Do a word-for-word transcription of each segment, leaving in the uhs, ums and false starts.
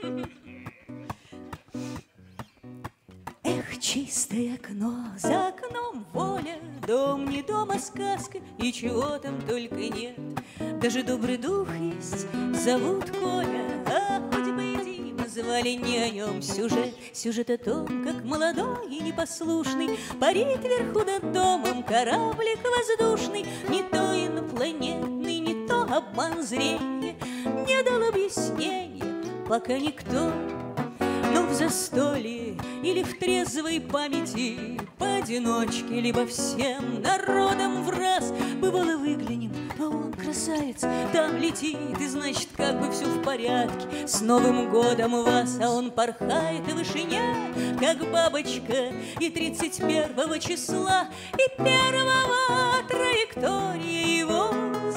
Эх, чистое окно, за окном воля, дом не дом, а сказка, и чего там только нет. Даже добрый дух есть, зовут Коля, а хоть бы и Дима, звали не о нем сюжет. Сюжет о том, как молодой и непослушный парит вверху над домом кораблик воздушный. Не то инопланетный, не то обман зрения, не дал объяснения пока никто. Но в застолье или в трезвой памяти, поодиночке, либо всем народом в раз, бывало выглянем, а он, красавец, там летит, и значит, как бы все в порядке, с Новым годом вас, а он порхает в вышине, как бабочка, и тридцать первого числа, и первого траектория его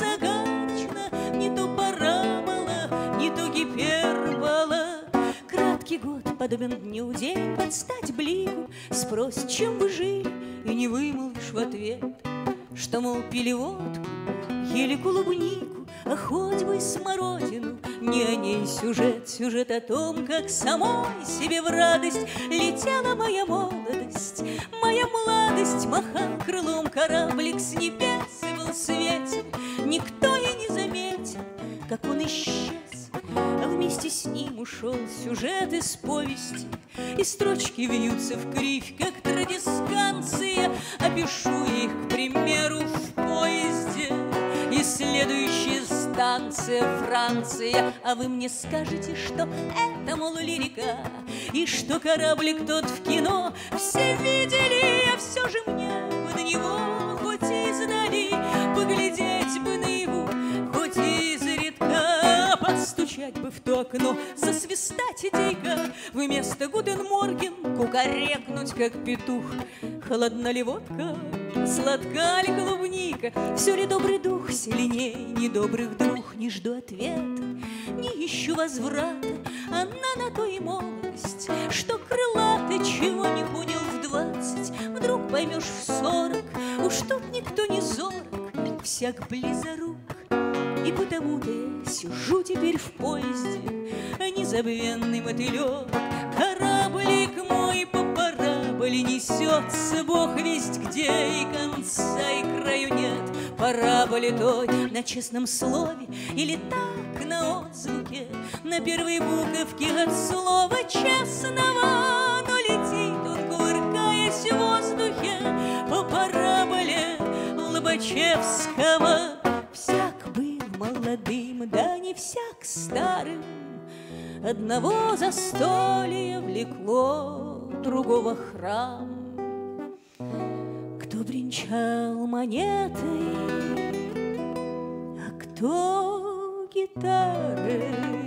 загадочна, не то парабола, не то гипербола. Краткий год подобен дню, день под стать блику, спросит, чем вы жили, и не вымолвишь в ответ, что, мол, пили водку, ели клубнику, а хоть бы смородину. Не о ней сюжет, сюжет о том, как самой себе в радость летела моя молодость, моя младость. Махал крылом кораблик с небес и был светен, никто и не заметил, как он исчез. А вместе с ним ушел сюжет из повести, и строчки вьются в кривь, как традисканция. Опишу их, к примеру, в поезде, и следующая станция Франция. А вы мне скажете, что это, мол, лирика, и что кораблик тот в кино все видели, а все же мне бы на него хоть и издали поглядеть бы наяву, хоть и изредка постучать бы в то окно, засвистать дико, вместо «Гутен Морген» кукарекнуть, как петух. Холодна ли водка, сладка ли клубника, все ли добрый дух сильней недобрых друг? Не жду ответа, не ищу возврата, она на то и молодость, что крылата, чего не понял в двадцать, вдруг поймешь в сорок. Уж тут никто не зорок, всяк близорук. И потому-то я сижу теперь в поезде, а незабвенный мотылек. Кораблик мой по параболе несется, бог весть где, и конца и краю нет. Параболе той на честном слове или так на отзвуке, на первой буковке от слова честного. Но летит он, кувыркаясь в воздухе, по параболе Лобачевского. Всяк был молодым, да не всяк старым, одного застолья влекло другого храм. Кто бренчал монетой, а кто гитары.